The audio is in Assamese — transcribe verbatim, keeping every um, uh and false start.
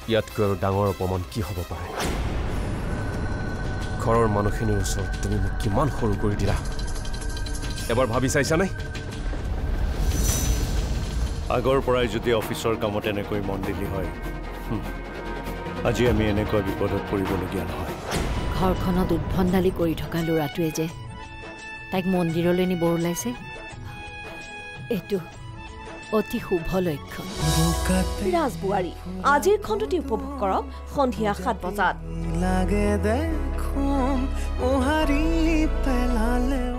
ইয়াতকৈ আৰু ডাঙৰ অপমান কি হ'ব পাৰে ঘৰৰ মানুহখিনিৰ ওচৰত তুমি মোক কিমান সৰু কৰি দিলা এবাৰ ভাবি চাইছানে আগৰ পৰাই যদি অফিচৰ কামত এনেকৈ মন দিলি হয় আজি আমি এনেকৈ বিপদত পৰিবলগীয়া নহয় ঘৰখনত উদ্ভণ্ডালি কৰি থকা ল'ৰাটোৱে যে তাইক মন্দিৰলৈ নিব ওলাইছে এইটো অতি শুভ লক্ষণ ৰাজবুৱাৰী আজিৰ খণ্ডটি উপভোগ কৰক সন্ধিয়া সাত বজাত লাগে দেখোন